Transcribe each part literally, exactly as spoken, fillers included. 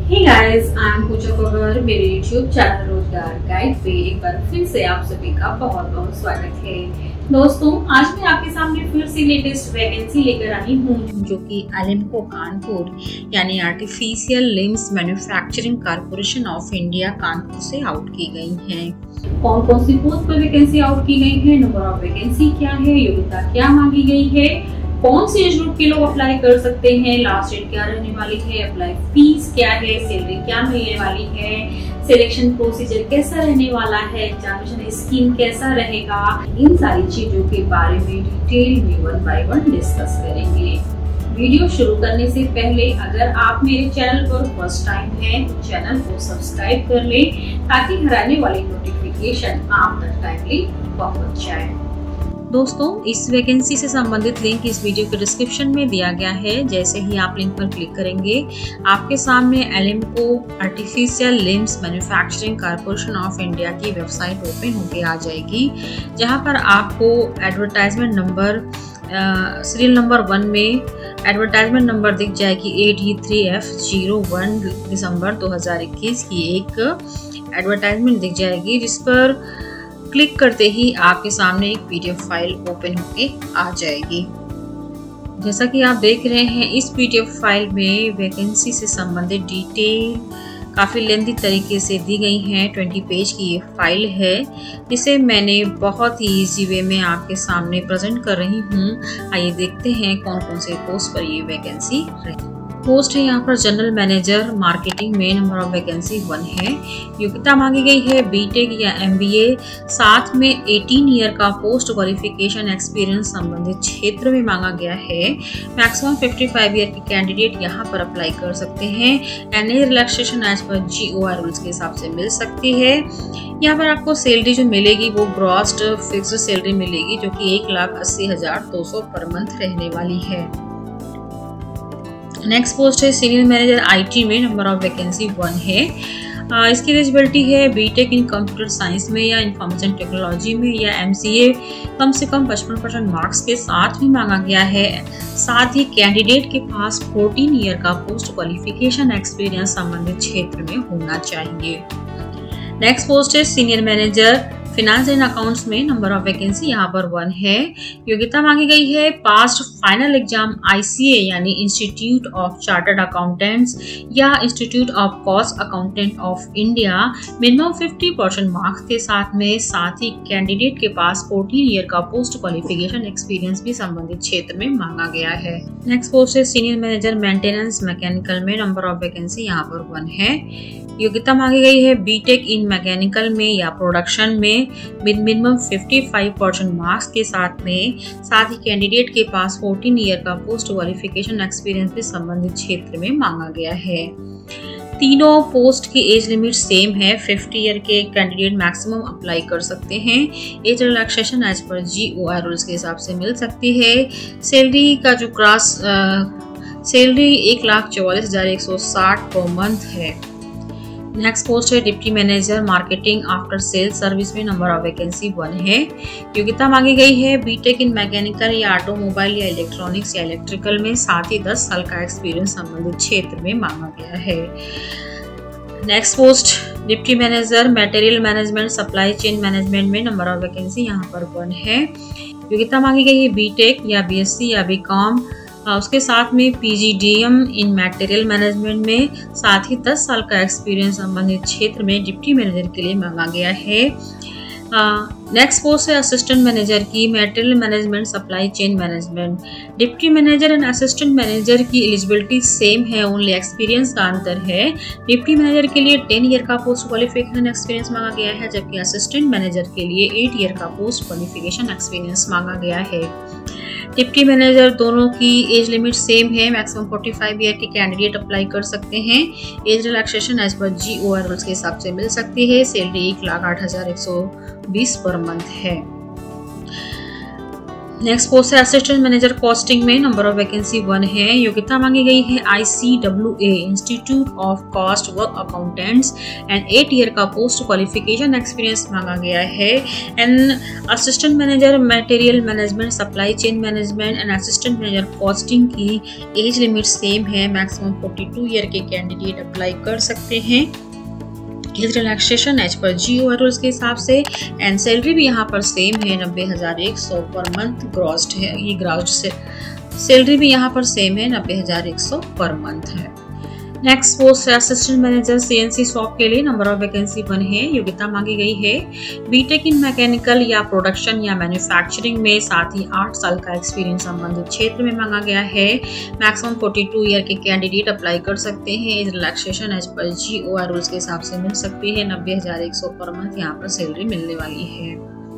Hey guys, I am Pooja Pawar. मेरे YouTube channel रोजगार guide पे एक बार फिर से आप सभी का बहुत बहुत स्वागत है। दोस्तों, आज मैं आपके सामने फिर से लेटेस्ट वैकेंसी लेकर आई हूँ जो कि एलिम्को कानपुर यानी artificial limbs manufacturing corporation of India Kanpur से आउट की गई है। कौन कौन सी पोस्ट पर वैकेंसी आउट की गई है, नंबर ऑफ वैकेंसी क्या है, योग्यता क्या मांगी गई है, कौन से एज ग्रुप के लोग अप्लाई कर सकते हैं, लास्ट डेट क्या रहने वाली है, अप्लाई फीस क्या है, सैलरी क्या मिलने वाली है, सिलेक्शन प्रोसीजर कैसा रहने वाला है, एग्जामिनेशन स्कीम कैसा रहेगा, इन सारी चीजों के बारे में डिटेल में वन बाय वन डिस्कस करेंगे। वीडियो शुरू करने से पहले अगर आप मेरे चैनल पर फर्स्ट टाइम हैं तो चैनल को सब्सक्राइब कर लें ताकि हर आने वाली नोटिफिकेशन आप तक टाइमली पहुंच जाए। दोस्तों, इस वैकेंसी से संबंधित लिंक इस वीडियो के डिस्क्रिप्शन में दिया गया है। जैसे ही आप लिंक पर क्लिक करेंगे आपके सामने ALIMCO artificial limbs manufacturing corporation of India की वेबसाइट ओपन होकर आ जाएगी, जहां पर आपको advertisement number serial number one में एडवर्टाइजमेंट नंबर दिख जाएगी A D three F zero one दिसंबर दो हज़ार इक्कीस की एक एडवर्टाइजमेंट दिख जाएगी, जिस पर क्लिक करते ही आपके सामने एक पीडीएफ फाइल ओपन होके आ जाएगी। जैसा कि आप देख रहे हैं, इस पीडीएफ फाइल में वैकेंसी से संबंधित डिटेल काफ़ी लेंथी तरीके से दी गई हैं। बीस पेज की ये फाइल है जिसे मैंने बहुत ही इजी वे में आपके सामने प्रेजेंट कर रही हूँ। आइए देखते हैं कौन कौन से पोस्ट पर ये वैकेंसी रही। पोस्ट है यहाँ पर जनरल मैनेजर मार्केटिंग में, नंबर ऑफ वैकेंसी वन है। योग्यता मांगी गई है बीटेक या एमबीए, साथ में अठारह ईयर का पोस्ट क्वालिफिकेशन एक्सपीरियंस संबंधित क्षेत्र में मांगा गया है। मैक्सिमम पचपन ईयर के कैंडिडेट यहाँ पर अप्लाई कर सकते हैं। N age relaxation as per जी ओ आर रूल्स के हिसाब से मिल सकती है। यहाँ पर आपको सैलरी जो मिलेगी वो ग्रॉस फिक्स्ड सैलरी मिलेगी जो कि एक लाख अस्सी हजार दो सौ पर मंथ रहने वाली है। नेक्स्ट पोस्ट है सीनियर मैनेजर आईटी में, नंबर ऑफ वैकेंसी वन है। आ, इसकी एलिजिबिलिटी है बीटेक इन कंप्यूटर साइंस में या इंफॉर्मेशन टेक्नोलॉजी में या एमसीए कम से कम पचपन परसेंट मार्क्स के साथ भी मांगा गया है। साथ ही कैंडिडेट के पास चौदह ईयर का पोस्ट क्वालिफिकेशन एक्सपीरियंस संबंधित क्षेत्र में होना चाहिए। नेक्स्ट पोस्ट है senior manager finance and accounts में, नंबर ऑफ वैकेंसी यहाँ पर वन है। योग्यता मांगी गई है पास्ट फाइनल एग्जाम आईसीए यानी इंस्टीट्यूट ऑफ चार्टर्ड अकाउंटेंट्स या institute of cost accountant of India, minimum पचास परसेंट मार्क्स के साथ में। साथ ही कैंडिडेट के पास चौदह ईयर का पोस्ट क्वालिफिकेशन एक्सपीरियंस भी संबंधित क्षेत्र में मांगा गया है। नेक्स्ट पोस्ट है सीनियर मैनेजर मेंटेनेंस मैकेनिकल में, नंबर ऑफ वैकेंसी यहाँ पर वन है। योग्यता मांगी गई है बीटेक इन मैकेनिकल में या प्रोडक्शन में विद मिनिमम पचपन परसेंट मार्क्स के साथ में। साथ ही कैंडिडेट के पास चौदह ईयर का पोस्ट क्वालिफिकेशन एक्सपीरियंस भी संबंधित क्षेत्र में मांगा गया है। तीनों पोस्ट की एज लिमिट सेम है। पचास ईयर के कैंडिडेट मैक्सिमम अप्लाई कर सकते हैं। एज रिलैक्सेशन एज पर जी ओ आर रूल्स के हिसाब से मिल सकती है। सैलरी का जो क्रॉस सैलरी एक लाख चौवालीस हजार एक सौ साठ पर मंथ है। नेक्स्ट पोस्ट है deputy manager marketing after sales service में, नंबर ऑफ वैकेंसी वन है। योग्यता मांगी गई है बीटेक इन मैकेनिकल या ऑटोमोबाइल या इलेक्ट्रॉनिक्स या इलेक्ट्रिकल में, साथ ही दस साल का एक्सपीरियंस संबंधित क्षेत्र में मांगा गया है। Next post deputy manager material management supply chain management में, नंबर ऑफ वैकेंसी यहाँ पर वन है। योग्यता मांगी गई है बीटेक या बीएससी या बीकॉम, उसके साथ में पीजीडीएम इन मटेरियल मैनेजमेंट में, साथ ही दस साल का एक्सपीरियंस संबंधित क्षेत्र में डिप्टी मैनेजर के लिए मांगा गया है। नेक्स्ट पोस्ट है असिस्टेंट मैनेजर की, material management supply chain management. Deputy manager and assistant manager की एलिजिबिलिटी सेम है, ओनली एक्सपीरियंस का अंतर है। डिप्टी मैनेजर के लिए टेन ईयर का पोस्ट क्वालिफिकेशन एक्सपीरियंस मांगा गया है, जबकि असिस्टेंट मैनेजर के लिए एट ईयर का पोस्ट क्वालिफिकेशन एक्सपीरियंस मांगा गया है। डिप्टी मैनेजर दोनों की एज लिमिट सेम है। मैक्सिमम पैंतालीस ईयर के कैंडिडेट अप्लाई कर सकते हैं। एज रिलैक्सेशन एज पर जी ओ आर रूल्स के हिसाब से मिल सकती है। सैलरी एक लाख आठ हजार एक सौ बीस पर मंथ है। नेक्स्ट पोस्ट है असिस्टेंट मैनेजर कॉस्टिंग में, नंबर ऑफ वैकेंसी वन है। योग्यता मांगी गई है I C W A institute of cost work accountants and eight year का पोस्ट क्वालिफिकेशन एक्सपीरियंस मांगा गया है। And assistant manager material management, supply chain management and assistant manager costing की एज लिमिट सेम है, मैक्सिमम फोर्टी टू ईयर के candidate apply कर सकते हैं। एज रिलैक्सेशन एज पर जियो रूल्स के हिसाब से, एंड सैलरी भी यहाँ पर सेम है, नब्बे हजार एक सौ पर मंथ ग्रॉस्ड है। ये ग्रॉस्ड से सैलरी भी यहाँ पर सेम है, नब्बे हजार एक सौ पर मंथ है। नेक्स्ट पोस्ट है असिस्टेंट मैनेजर सीएनसी शॉप के लिए, नंबर ऑफ वैकेंसी वन है। योग्यता मांगी गई है बीटेक इन मैकेनिकल या प्रोडक्शन या मैन्युफैक्चरिंग में, साथ ही आठ साल का एक्सपीरियंस संबंधित क्षेत्र में मांगा गया है। मैक्सिमम फोर्टी टू ईयर के कैंडिडेट अप्लाई कर सकते हैं। Age relaxation as per जीओआर rules के हिसाब से मिल सकती है, नब्बे हजार एक सौ पर मंथ यहाँ पर सैलरी मिलने वाली है।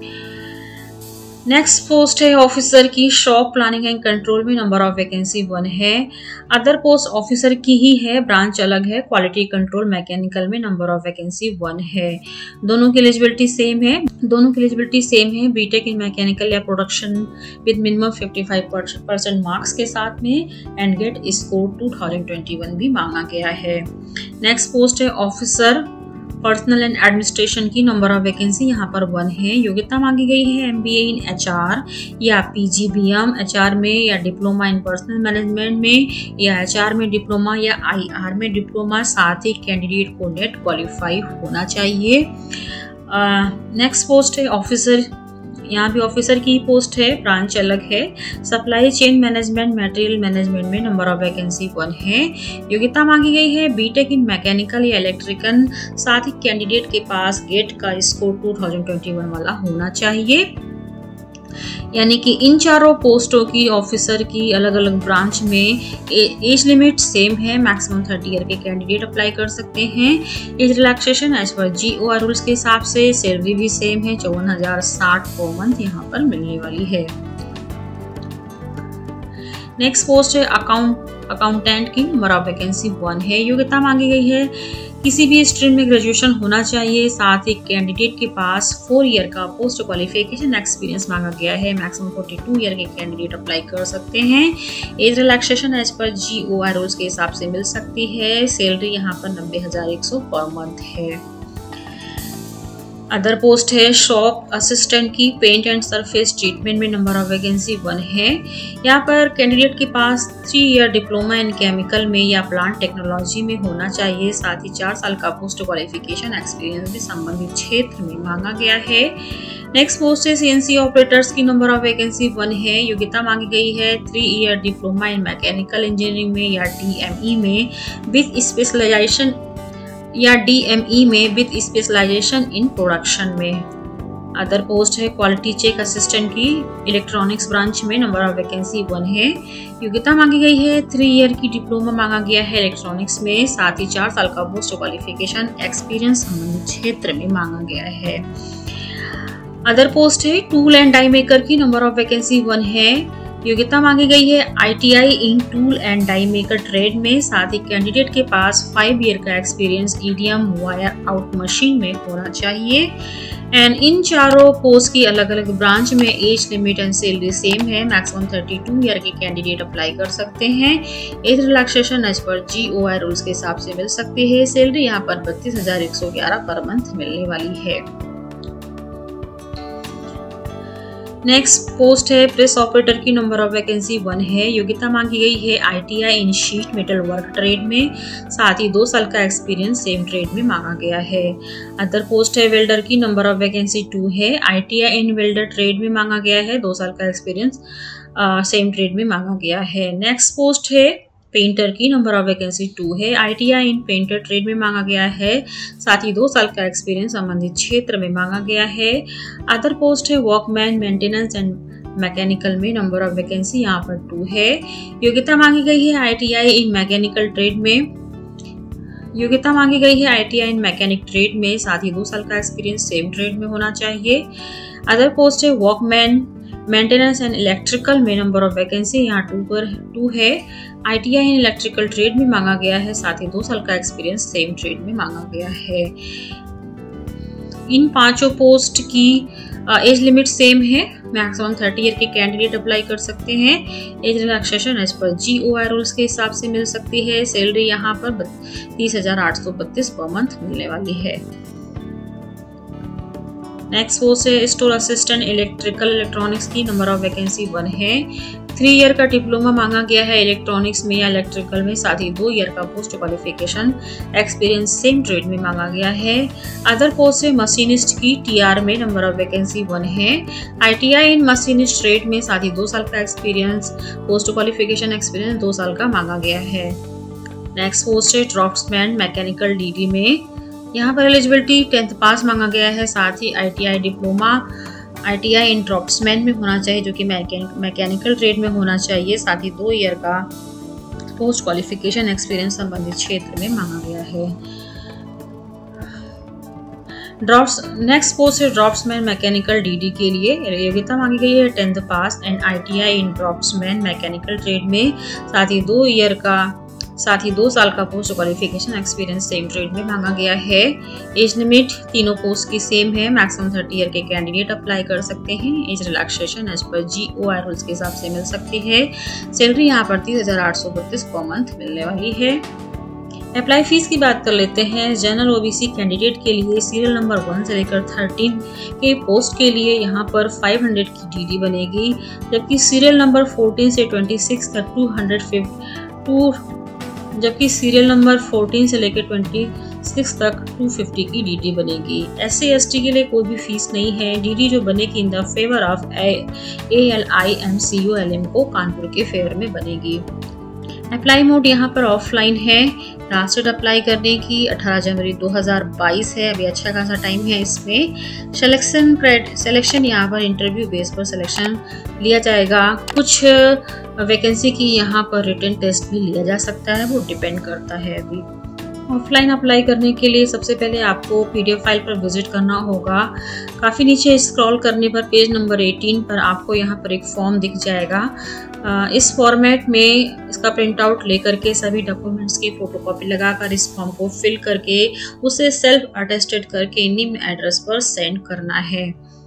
नेक्स्ट पोस्ट है ऑफिसर की शॉप प्लानिंग एंड कंट्रोल में, नंबर ऑफ वैकेंसी वन है। अदर पोस्ट ऑफिसर की ही है, ब्रांच अलग है। क्वालिटी कंट्रोल मैकेनिकल में नंबर ऑफ वैकेंसी वन है। दोनों की एलिजिबिलिटी सेम है दोनों की एलिजिबिलिटी सेम है बीटेक इन मैकेनिकल या production with minimum fifty five percent marks के साथ में, and GATE score two thousand twenty one भी मांगा गया है। नेक्स्ट पोस्ट है ऑफिसर पर्सनल एंड एडमिनिस्ट्रेशन की, नंबर ऑफ वैकेंसी यहाँ पर वन है। योग्यता मांगी गई है एमबीए इन एचआर या पीजीबीएम एचआर में, या डिप्लोमा इन पर्सनल मैनेजमेंट में, या एचआर में डिप्लोमा या आईआर में डिप्लोमा। साथ ही कैंडिडेट को नेट क्वालिफाई होना चाहिए। नेक्स्ट पोस्ट है ऑफिसर, यहाँ भी ऑफिसर की पोस्ट है, ब्रांच अलग है। Supply chain management, material management में नंबर ऑफ वैकेंसी वन है। योग्यता मांगी गई है बीटेक इन मैकेनिकल या इलेक्ट्रिकल, साथ ही कैंडिडेट के पास गेट का score two thousand twenty one वाला होना चाहिए। यानी कि इन चारों पोस्टों की ऑफिसर की अलग अलग ब्रांच में एज लिमिट सेम है, मैक्सिमम थर्टी ईयर के कैंडिडेट अप्लाई कर सकते हैं। Age relaxation as per जीओआर rules के हिसाब से, सैलरी भी सेम है, चौवन हजार साठ पर मंथ यहाँ पर मिलने वाली है। नेक्स्ट पोस्ट है अकाउंट अकाउंटेंट की, नंबर ऑफ वैकेंसी वन है। योग्यता मांगी गई है किसी भी स्ट्रीम में ग्रेजुएशन होना चाहिए, साथ ही कैंडिडेट के पास फोर ईयर का पोस्ट क्वालिफिकेशन एक्सपीरियंस मांगा गया है। मैक्सिमम फोर्टी टू ईयर के कैंडिडेट अप्लाई कर सकते हैं। Age relaxation as per जीओआर rules के हिसाब से मिल सकती है। सैलरी यहाँ पर नब्बे हजार एक सौ पर मंथ है। अदर पोस्ट है शॉप असिस्टेंट की, पेंट एंड सरफेस ट्रीटमेंट में नंबर ऑफ वैकेंसी वन है। यहाँ पर कैंडिडेट के पास three year diploma in chemical में या प्लांट टेक्नोलॉजी में होना चाहिए, साथ ही चार साल का पोस्ट क्वालिफिकेशन एक्सपीरियंस भी संबंधित क्षेत्र में मांगा गया है। नेक्स्ट पोस्ट है सीएनसी ऑपरेटर्स की, नंबर ऑफ वैकेंसी वन है। योग्यता मांगी गई है three year diploma in mechanical engineering में या डीएमई में विद स्पेशलाइजेशन या डीएमई में विद स्पेशलाइजेशन इन प्रोडक्शन में। अदर पोस्ट है क्वालिटी चेक असिस्टेंट की, इलेक्ट्रॉनिक्स ब्रांच में नंबर ऑफ वैकेंसी वन है। योग्यता मांगी गई है थ्री ईयर की डिप्लोमा मांगा गया है इलेक्ट्रॉनिक्स में, साथ ही चार साल का पोस्ट क्वालिफिकेशन एक्सपीरियंस संबंधित क्षेत्र में मांगा गया है। अदर पोस्ट है टूल एंड डाई मेकर की, नंबर ऑफ वैकेंसी वन है। योग्यता मांगी गई है ITI in tool and die maker trade में, साथ ही कैंडिडेट के पास फाइव ईयर का experience EDM wire out machine में होना चाहिए। एंड इन चारों पोस्ट की अलग अलग ब्रांच में age limit and salary same है, मैक्सिमम थर्टी टू ईयर के कैंडिडेट अप्लाई कर सकते हैं। Age relaxation as per जीओआर rules के हिसाब से मिल सकती है। सैलरी यहाँ पर बत्तीस हजार एक सौ ग्यारह पर मंथ मिलने वाली है। नेक्स्ट पोस्ट है प्रेस ऑपरेटर की, नंबर ऑफ वैकेंसी वन है। योग्यता मांगी गई है ITI in sheet metal work trade में, साथ ही दो साल का एक्सपीरियंस सेम ट्रेड में मांगा गया है। अदर पोस्ट है वेल्डर की, नंबर ऑफ वैकेंसी टू है। आईटीआई इन वेल्डर ट्रेड में मांगा गया है, दो साल का एक्सपीरियंस सेम ट्रेड में मांगा गया है। नेक्स्ट पोस्ट है पेंटर की, नंबर ऑफ वैकेंसी टू है। आईटीआई इन पेंटर ट्रेड में मांगा गया है, साथ ही दो साल का एक्सपीरियंस संबंधित क्षेत्र में मांगा गया है। अदर पोस्ट है वर्कमैन मेंटेनेंस एंड मैकेनिकल में, नंबर ऑफ वैकेंसी यहाँ पर टू है। योग्यता मांगी गई है आईटीआई इन मैकेनिकल ट्रेड में योग्यता मांगी गई है आईटीआई इन मैकेनिक ट्रेड में, साथ ही दो साल का एक्सपीरियंस सेम ट्रेड में होना चाहिए। अदर पोस्ट है वर्कमैन मेंटेनेंस एंड इलेक्ट्रिकल में, नंबर ऑफ वैकेंसी यहाँ टू पर टू है। आईटीआई इन इलेक्ट्रिकल ट्रेड में मांगा गया है, साथ ही दो साल का एक्सपीरियंस सेम ट्रेड में मांगा गया है। इन पांचों पोस्ट की एज लिमिट सेम है। मैक्सिमम थर्टी ईयर के कैंडिडेट अप्लाई कर सकते हैं। एज रिलैक्सेशन एज पर जी ओ आई रूल्स के हिसाब से मिल सकती है। सैलरी यहाँ पर तीस हजार आठ सौ बत्तीस पर मंथ मिलने वाली है। नेक्स्ट पोस्ट है स्टोर असिस्टेंट इलेक्ट्रिकल इलेक्ट्रॉनिक्स की। नंबर ऑफ वैकेंसी वन है। थ्री ईयर का डिप्लोमा मांगा गया है इलेक्ट्रॉनिक्स में या इलेक्ट्रिकल में, साथ ही दो ईयर का post qualification experience same trade में मांगा गया है। अदर पोस्ट है मशीनिस्ट की टीआर में। नंबर ऑफ वैकेंसी वन है। आईटीआई इन मशीनिस्ट ट्रेड में, साथ ही दो साल का एक्सपीरियंस, पोस्ट क्वालिफिकेशन एक्सपीरियंस दो साल का मांगा गया है। नेक्स्ट पोस्ट है ड्रॉफ्ट्समैन मैकेनिकल डीडी में। यहाँ पर एलिजिबिलिटी टेंथ पास मांगा गया है, साथ ही ITI diploma ITI in draughtsman में होना चाहिए जो कि मैकेनिकल ट्रेड में होना चाहिए, साथ ही दो ईयर का पोस्ट क्वालिफिकेशन एक्सपीरियंस संबंधित क्षेत्र में मांगा गया है। ड्रॉप्स नेक्स्ट पोस्ट है ड्रॉफ्ट्समैन मैकेनिकल डीडी के लिए। योग्यता मांगी गई है tenth pass and ITI in draughtsman mechanical trade में, साथ ही दो ईयर का साथ ही दो साल का post qualification experience same trade में मांगा गया है। एज लिमिट तीनों पोस्ट की सेम है। मैक्सिमम थर्टी ईयर के कैंडिडेट अप्लाई कर सकते हैं। एज रिलैक्सेशन एज पर जी ओ आई रूल्स के हिसाब से मिल सकती है। सैलरी यहाँ पर तीस हजार आठ सौ बत्तीस पर मंथ मिलने वाली है। अप्लाई फीस की बात कर लेते हैं। जनरल ओबीसी कैंडिडेट के लिए सीरियल नंबर वन से लेकर थर्टीन के पोस्ट के लिए यहाँ पर पाँच सौ की डीडी बनेगी, जबकि सीरियल नंबर फोर्टीन से छब्बीस तक दो सौ टू जबकि सीरियल नंबर चौदह से लेकर छब्बीस तक दो सौ पचास की डीडी बनेगी। एस सी एस टी के लिए कोई भी फीस नहीं है। डीडी जो बनेगी in the favour of A L I M C U L M को कानपुर के फेवर में बनेगी। अप्लाई मोड यहाँ पर ऑफलाइन है। लास्ट डेट अप्लाई करने की अठारह जनवरी दो हज़ार बाईस है। अभी अच्छा खासा टाइम है इसमें। सिलेक्शन सिलेक्शन यहाँ पर इंटरव्यू बेस पर सिलेक्शन लिया जाएगा। कुछ वैकेंसी की यहाँ पर रिटन टेस्ट भी लिया जा सकता है, वो डिपेंड करता है। अभी ऑफलाइन अप्लाई करने के लिए सबसे पहले आपको पीडीएफ फाइल पर विजिट करना होगा। काफ़ी नीचे स्क्रॉल करने पर पेज नंबर अठारह पर आपको यहाँ पर एक फॉर्म दिख जाएगा। इस फॉर्मेट में इसका प्रिंट आउट लेकर के सभी डॉक्यूमेंट्स की फोटोकॉपी लगाकर इस फॉर्म को फिल करके उसे सेल्फ अटेस्टेड करके निम्न एड्रेस पर सेंड करना है।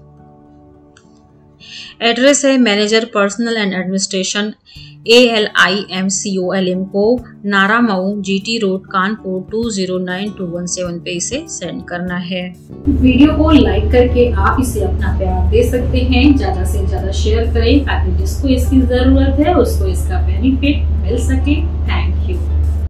एड्रेस है manager personnel and administration A L I M C O L M को, Naramau, GT road, Kanpur two zero nine two one seven पे इसे सेंड करना है। वीडियो को लाइक करके आप इसे अपना प्यार दे सकते हैं। ज्यादा से ज्यादा शेयर करें ताकि जिसको इसकी जरूरत है उसको इसका बेनिफिट मिल सके। थैंक